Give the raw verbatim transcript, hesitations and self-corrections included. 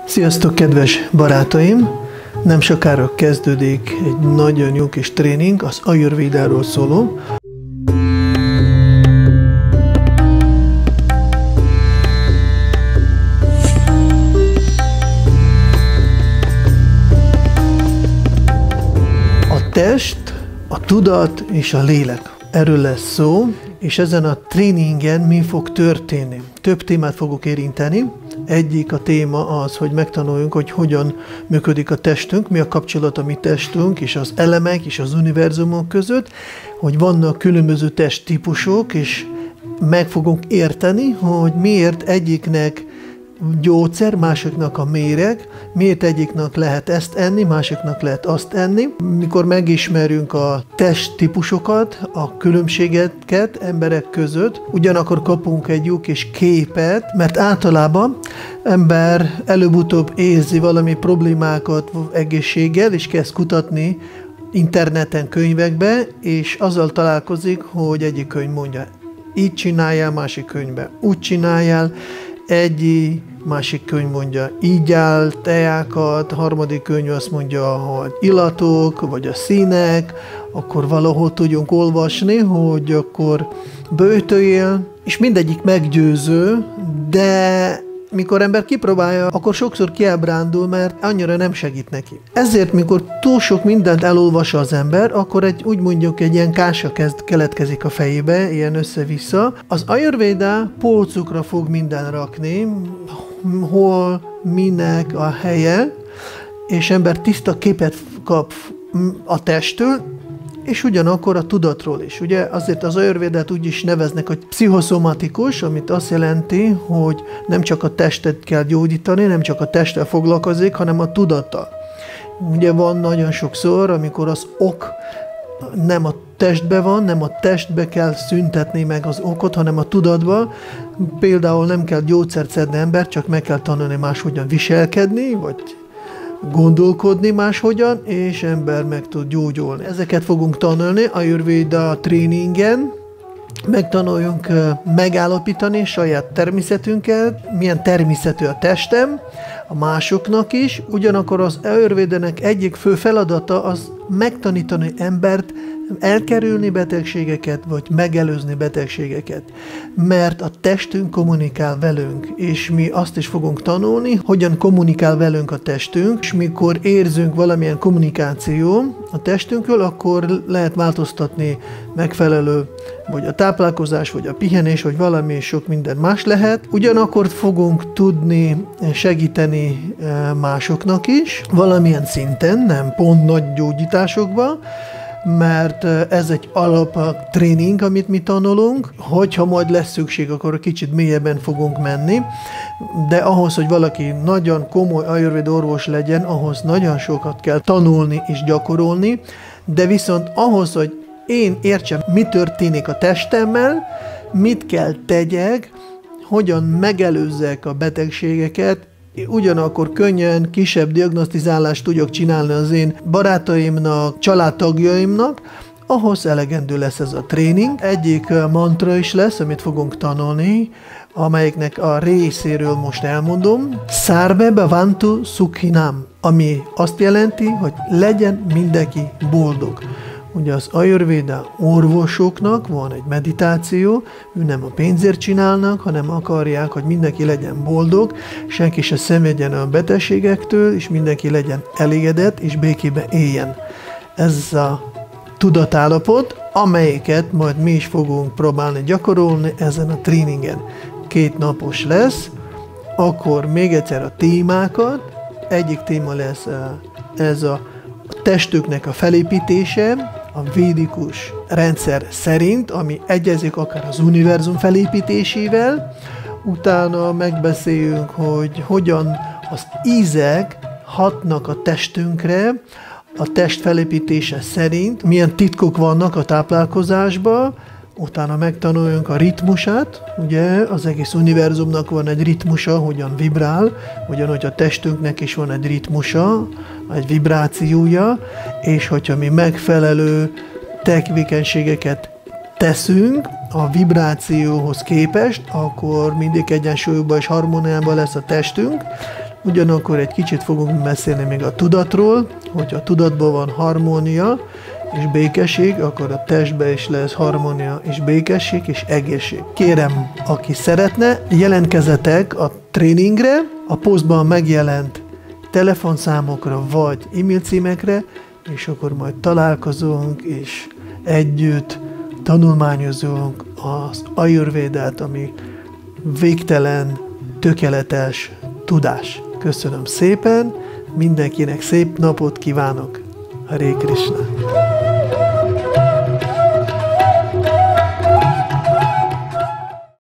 Sziasztok, kedves barátaim! Nem sokára kezdődik egy nagyon jó kis tréning, az Ayurvédáról szóló. A test, a tudat és a lélek. Erről lesz szó, és ezen a tréningen mi fog történni? Több témát fogok érinteni. Egyik a téma az, hogy megtanuljunk, hogy hogyan működik a testünk, mi a kapcsolat a mi testünk és az elemek és az univerzumok között, hogy vannak különböző testtípusok, és meg fogunk érteni, hogy miért egyiknek gyógyszer, másiknak a méreg, miért egyiknek lehet ezt enni, másiknak lehet azt enni. Mikor megismerünk a testtípusokat, a különbségeket emberek között, ugyanakkor kapunk egy jó kis képet, mert általában ember előbb-utóbb érzi valami problémákat egészséggel, és kezd kutatni interneten, könyvekbe, és azzal találkozik, hogy egyik könyv mondja, így csináljál, másik könyvben úgy csináljál, egy másik könyv mondja, így áll teákat, harmadik könyv azt mondja, hogy illatok, vagy a színek, akkor valahol tudjunk olvasni, hogy akkor böjtöljél, és mindegyik meggyőző, de mikor ember kipróbálja, akkor sokszor kiábrándul, mert annyira nem segít neki. Ezért, mikor túl sok mindent elolvas az ember, akkor egy, úgy mondjuk egy ilyen kása kezd, keletkezik a fejébe, ilyen össze-vissza. Az Ayurvéda polcukra fog minden rakni, hol, minek a helye, és ember tiszta képet kap a testtől, és ugyanakkor a tudatról is. Ugye azért az Ayurvédát úgy is neveznek, hogy pszichoszomatikus, amit azt jelenti, hogy nem csak a testet kell gyógyítani, nem csak a testtel foglalkozik, hanem a tudattal. Ugye van nagyon sokszor, amikor az ok nem a testbe van, nem a testbe kell szüntetni meg az okot, hanem a tudatba. Például nem kell gyógyszert szedni ember, csak meg kell tanulni máshogyan viselkedni, vagy gondolkodni máshogyan, és ember meg tud gyógyulni. Ezeket fogunk tanulni a Ayurvéda tréningen. Megtanuljunk megállapítani saját természetünket, milyen természetű a testem, a másoknak is. Ugyanakkor az Ayurvédának egyik fő feladata az megtanítani embert elkerülni betegségeket, vagy megelőzni betegségeket. Mert a testünk kommunikál velünk, és mi azt is fogunk tanulni, hogyan kommunikál velünk a testünk, és mikor érzünk valamilyen kommunikáció a testünkről, akkor lehet változtatni megfelelő, vagy a táplálkozás, vagy a pihenés, vagy valami sok minden más lehet. Ugyanakkor fogunk tudni segíteni másoknak is, valamilyen szinten, nem pont nagy gyógyításokban, mert ez egy alap tréning, amit mi tanulunk. Hogyha majd lesz szükség, akkor kicsit mélyebben fogunk menni, de ahhoz, hogy valaki nagyon komoly Ayurvéda orvos legyen, ahhoz nagyon sokat kell tanulni és gyakorolni, de viszont ahhoz, hogy én értsem, mi történik a testemmel, mit kell tegyek, hogyan megelőzzek a betegségeket, ugyanakkor könnyen kisebb diagnosztizálást tudok csinálni az én barátaimnak, családtagjaimnak, ahhoz elegendő lesz ez a tréning. Egyik mantra is lesz, amit fogunk tanulni, amelyiknek a részéről most elmondom. Sarve bhavantu sukhinam, ami azt jelenti, hogy legyen mindenki boldog. Ugye az Ayurvéda orvosoknak van egy meditáció, ő nem a pénzért csinálnak, hanem akarják, hogy mindenki legyen boldog, senki se szenvedjen a betegségektől, és mindenki legyen elégedett, és békében éljen. Ez a tudatállapot, amelyiket majd mi is fogunk próbálni gyakorolni ezen a tréningen. Két napos lesz, akkor még egyszer a témákat, egyik téma lesz ez a testüknek a felépítése, a védikus rendszer szerint, ami egyezik akár az univerzum felépítésével, utána megbeszéljünk, hogy hogyan az ízek hatnak a testünkre, a test felépítése szerint, milyen titkok vannak a táplálkozásban, utána megtanuljunk a ritmusát, ugye az egész univerzumnak van egy ritmusa, hogyan vibrál, ugyanúgy a testünknek is van egy ritmusa, egy vibrációja, és hogyha mi megfelelő tevékenységeket teszünk a vibrációhoz képest, akkor mindig egyensúlyban és harmóniában lesz a testünk, Ugyanakkor egy kicsit fogunk beszélni még a tudatról, hogy a tudatban van harmónia és békesség, akkor a testben is lesz harmónia és békesség és egészség. Kérem, aki szeretne, jelentkezzetek a tréningre, a posztban megjelent telefonszámokra vagy e-mail címekre, és akkor majd találkozunk, és együtt tanulmányozunk az Ayurvédát, ami végtelen, tökéletes tudás. Köszönöm szépen, mindenkinek szép napot kívánok. Hare Krishna!